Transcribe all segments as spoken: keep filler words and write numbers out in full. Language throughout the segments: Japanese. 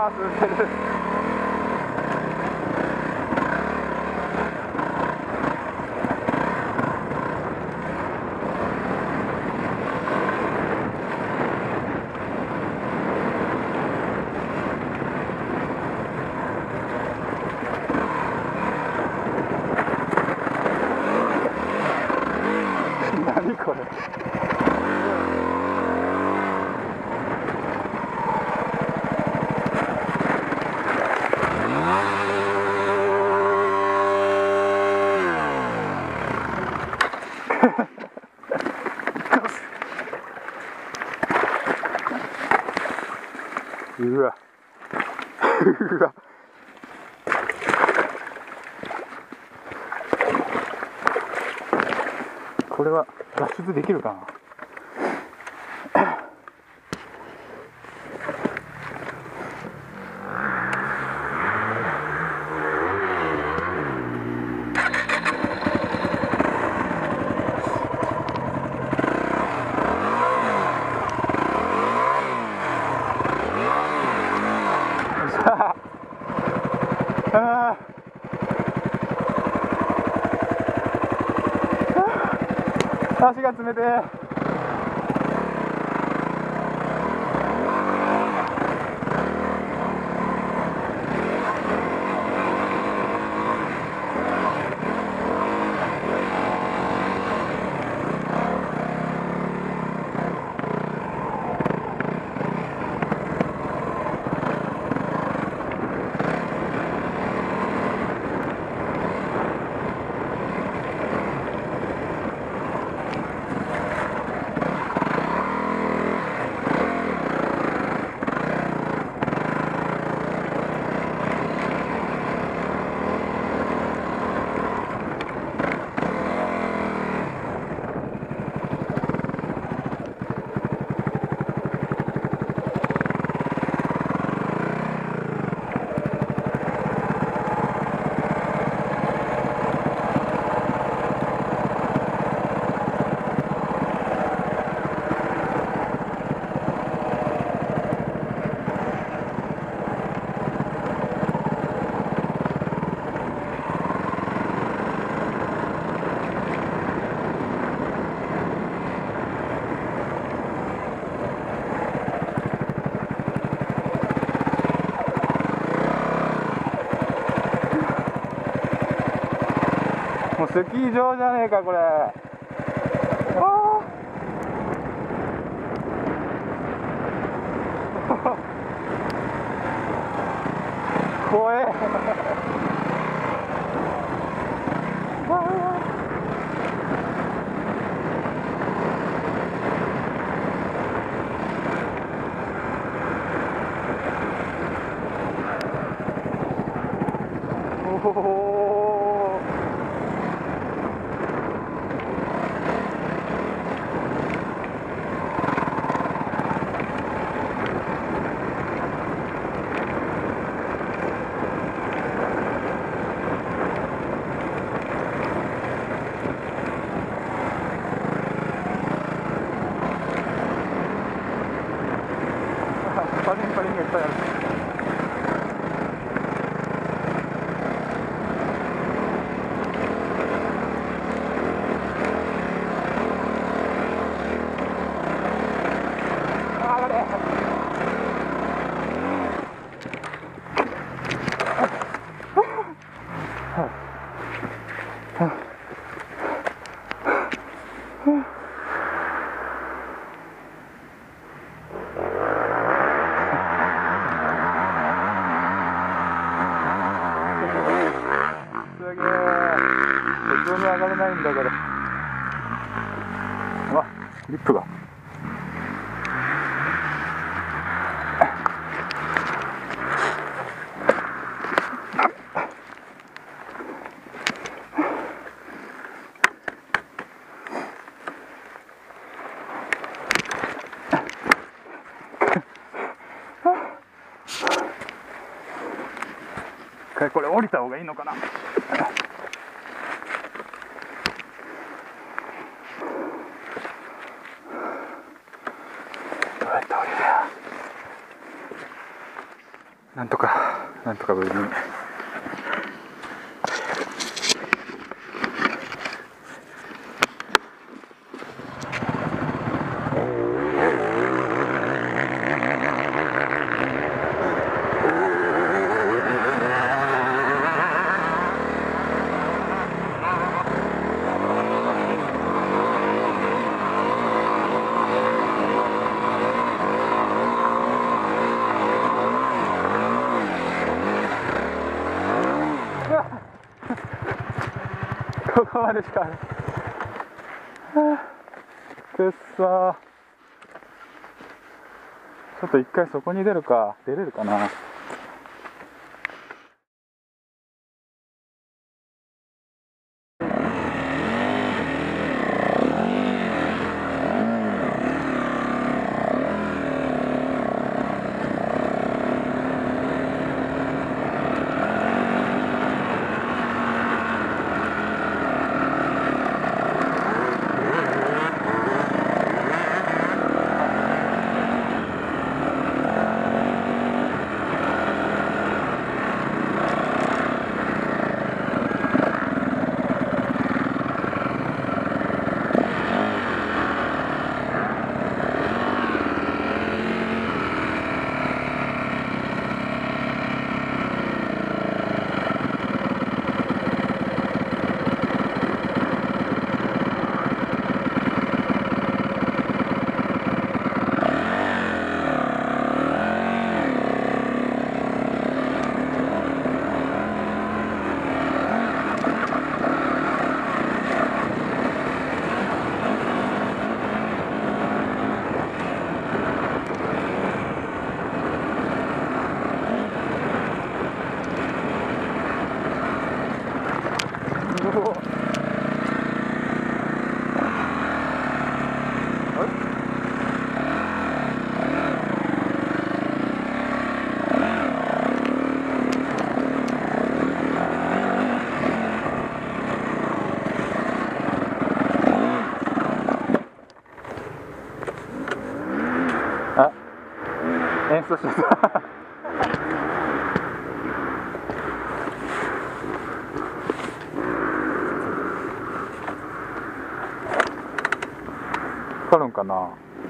わー、滑ってる。何これ。うわうわ、これは脱出できるかな。あー、足が冷てえ。もうスキー場じゃねえかこれ。あー怖え。おお、パリンパリンがいっぱいある。上がれないんだけど。うわ、リップが。これ降りた方がいいのかな。どうやって降りるや。 なんとかなんとか無事に。ここまでしか、はあ、くっそー。ちょっと一回そこに出るか、出れるかな。あ、演奏しましたかかるんかな。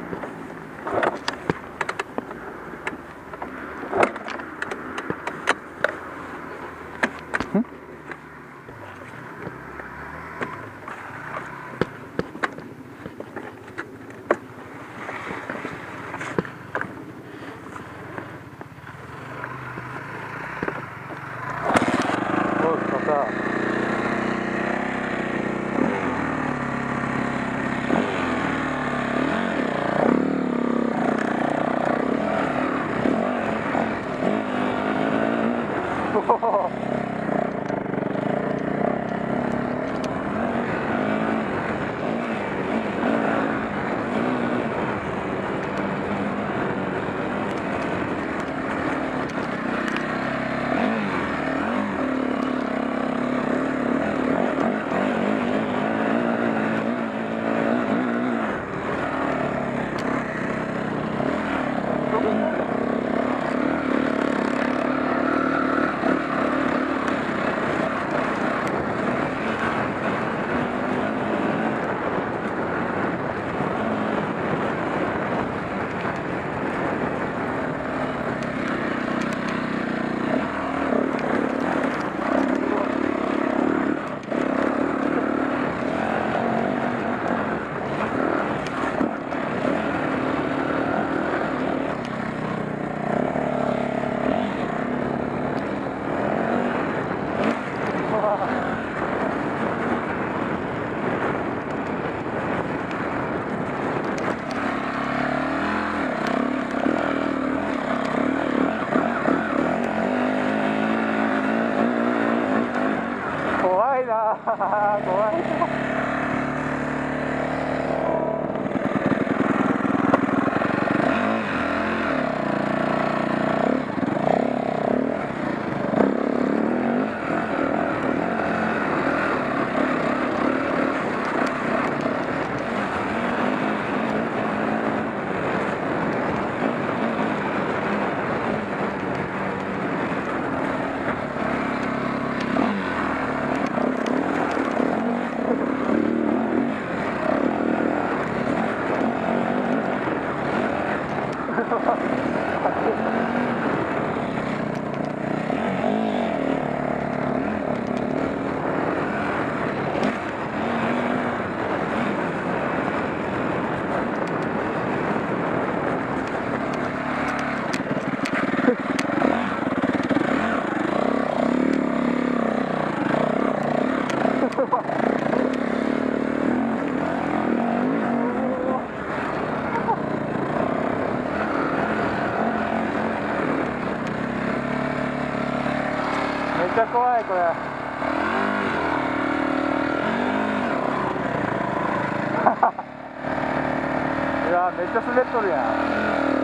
怖いな怖いめっちゃ怖いこれ。いやめっちゃ滑っとるやん。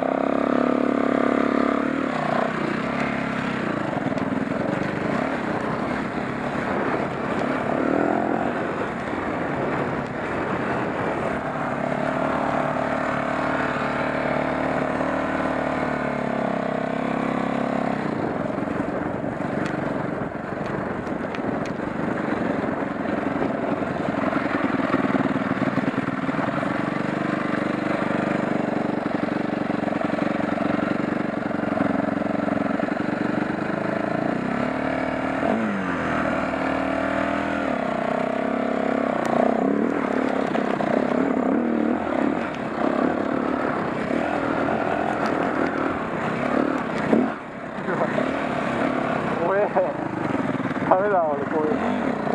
ダメだ俺こういうの。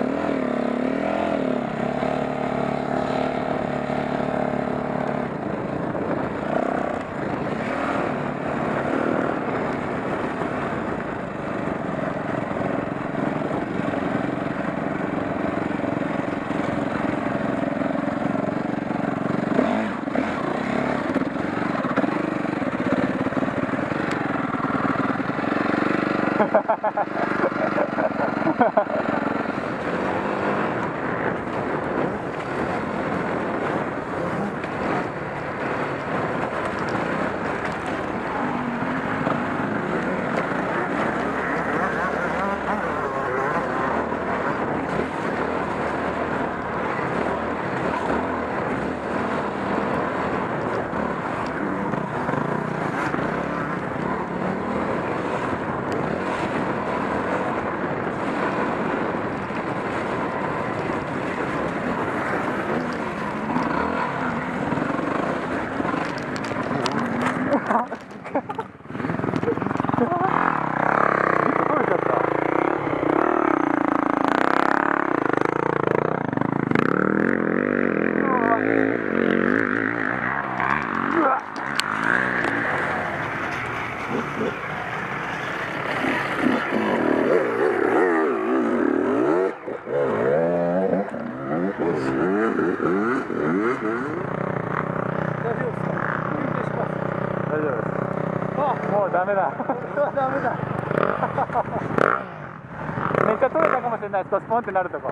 もうダメだ。ダメだ。めっちゃ取れたかもしれない。少しポンってなるとこ。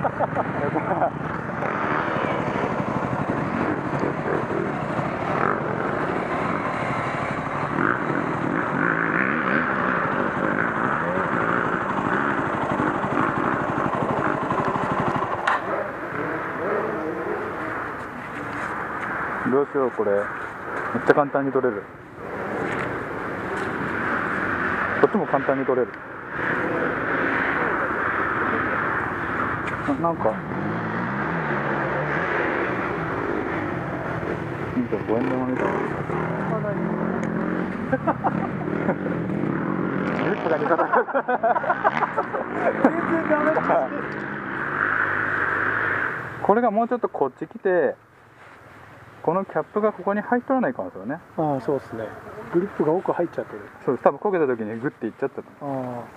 どうしようこれ。めっちゃ簡単に取れる。こっちも簡単に取れる。な, なんかなんかごえん玉みたいな。リップが似ただけ。全然ダメだ。これがもうちょっとこっち来て、このキャップがここに入っとらないかもしれないね。 ああ、そうですね。グリップが奥入っちゃってる。 そうです。多分こけた時にグッていっちゃったと思う。 ああ。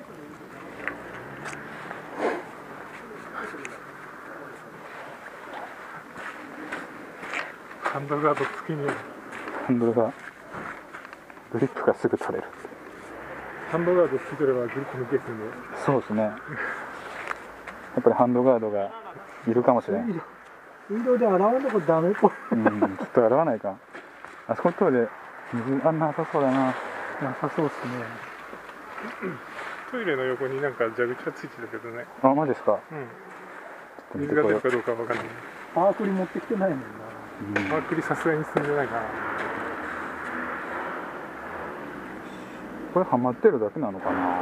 ハンドルガード付きに。 ハンドルがグリップがすぐ取れる。 ハンドルガード付き取ればグリップ抜けすんで。 そうですね。やっぱりハンドガードがいるかもしれない。 水道で洗わんとこダメっぽい。 うん、ちょっと洗わないか。あそこのトイレ水あんなさそうだな。 なさそうですね。トイレの横になんか蛇口がついてたけどね。 あ、マジですか。 うん。水が出るかどうかわかんない。パークリ持ってきてないもんな。うん、パークリさすがに進んでないかな。 これはまってるだけなのかな。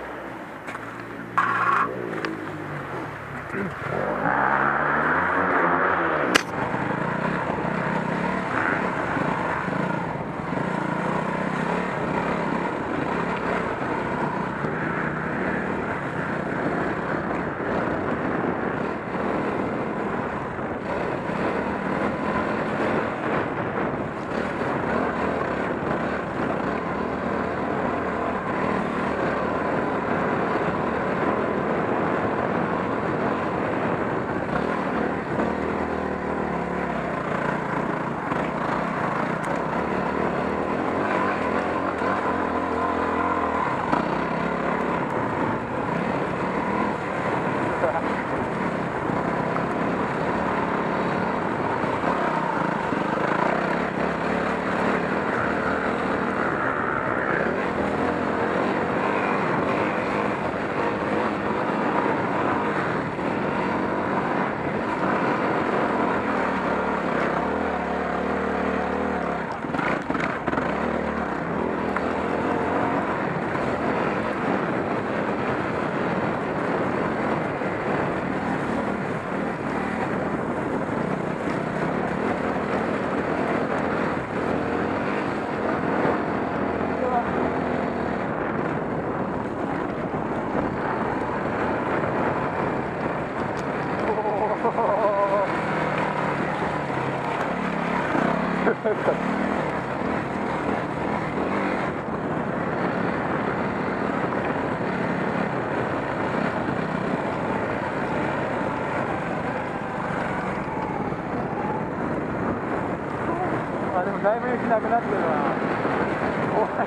あ、でもだいぶ雪なくなってるな。怖い。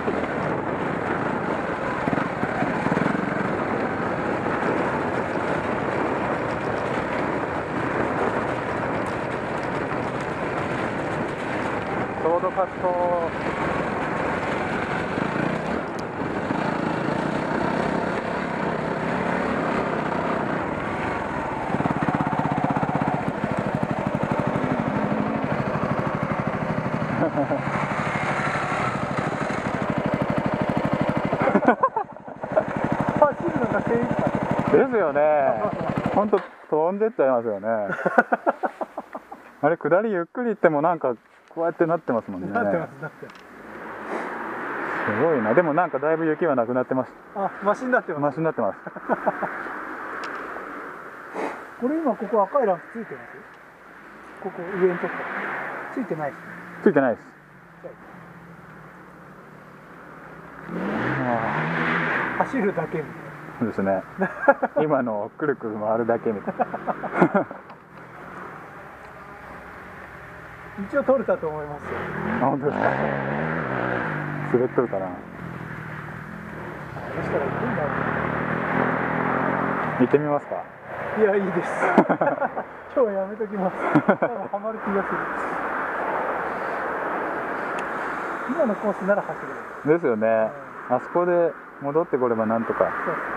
ちょうどパッと走るのが精一杯ですよね。ほんと飛んでっちゃいますよね。あれ下りゆっくり行ってもなんかこうやってなってますもんね。 なってます、なってます。 すごいな。でもなんかだいぶ雪はなくなってます。 あ、マシになってます。 マシになってます。 これ今ここ赤いランプついてます？ここ上のとこついてないです。 ついてないです。 走るだけみたいな。 そうですね。今のくるくる回るだけみたいな。 一応取れたと思いますよ。 あ、本当ですか。滑っとるかな。 そしたら行くんだろ行ってみますか。 う。いや、いいです。今日はやめときます。多分ハマる気がする。今のコースなら走れる。 ですよね。あそこで戻ってこればなんとか。 そうそう。